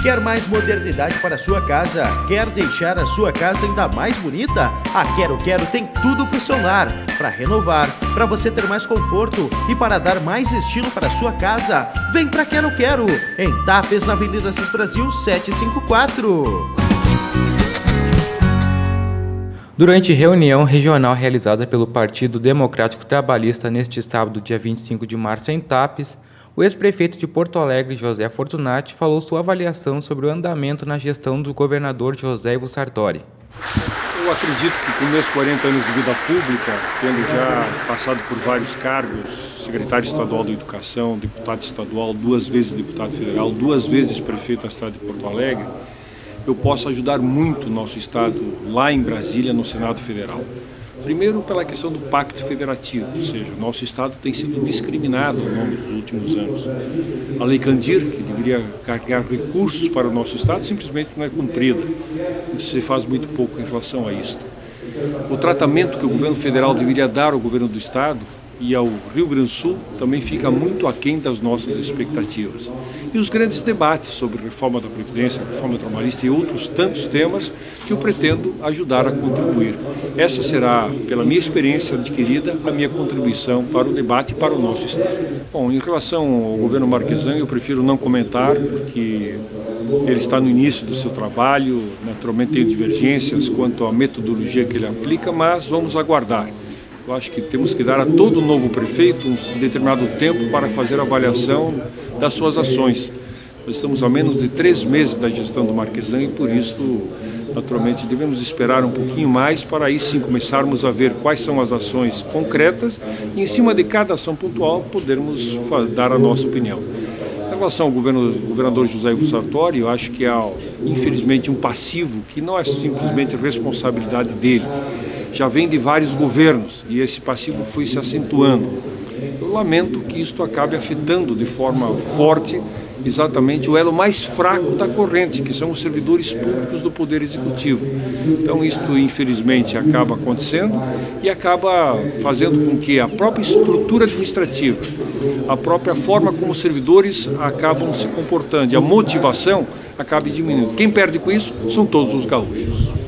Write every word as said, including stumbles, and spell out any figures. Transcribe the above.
Quer mais modernidade para a sua casa? Quer deixar a sua casa ainda mais bonita? A Quero Quero tem tudo para o seu lar, para renovar, para você ter mais conforto e para dar mais estilo para a sua casa. Vem para Quero Quero, em Tapes, na Avenida Assis Brasil setecentos e cinquenta e quatro. Durante reunião regional realizada pelo Partido Democrático Trabalhista neste sábado, dia vinte e cinco de março, em Tapes, o ex-prefeito de Porto Alegre, José Fortunati, falou sua avaliação sobre o andamento na gestão do governador José Ivo Sartori. Eu acredito que com meus quarenta anos de vida pública, tendo já passado por vários cargos, secretário estadual da Educação, deputado estadual, duas vezes deputado federal, duas vezes prefeito da cidade de Porto Alegre, eu posso ajudar muito o nosso estado lá em Brasília, no Senado Federal. Primeiro, pela questão do pacto federativo, ou seja, o nosso estado tem sido discriminado ao longo dos últimos anos. A Lei Candir, que deveria carregar recursos para o nosso estado, simplesmente não é cumprida. Se faz muito pouco em relação a isso. O tratamento que o governo federal deveria dar ao governo do estado e ao Rio Grande do Sul também fica muito aquém das nossas expectativas. E os grandes debates sobre reforma da Previdência, reforma trabalhista e outros tantos temas que eu pretendo ajudar a contribuir. Essa será, pela minha experiência adquirida, a minha contribuição para o debate e para o nosso estado. Bom, em relação ao governo Marquesan, eu prefiro não comentar, porque ele está no início do seu trabalho, naturalmente tem divergências quanto à metodologia que ele aplica, mas vamos aguardar. Eu acho que temos que dar a todo novo prefeito um determinado tempo para fazer a avaliação das suas ações. Nós estamos a menos de três meses da gestão do Marquesan e, por isso, naturalmente, devemos esperar um pouquinho mais para aí sim começarmos a ver quais são as ações concretas e, em cima de cada ação pontual, podermos dar a nossa opinião. Em relação ao governo, governador José Ivo Sartori, eu acho que há, infelizmente, um passivo que não é simplesmente responsabilidade dele. Já vem de vários governos e esse passivo foi se acentuando. Eu lamento que isto acabe afetando de forma forte exatamente o elo mais fraco da corrente, que são os servidores públicos do Poder Executivo. Então isto infelizmente acaba acontecendo e acaba fazendo com que a própria estrutura administrativa, a própria forma como os servidores acabam se comportando e a motivação acabe diminuindo. Quem perde com isso são todos os gaúchos.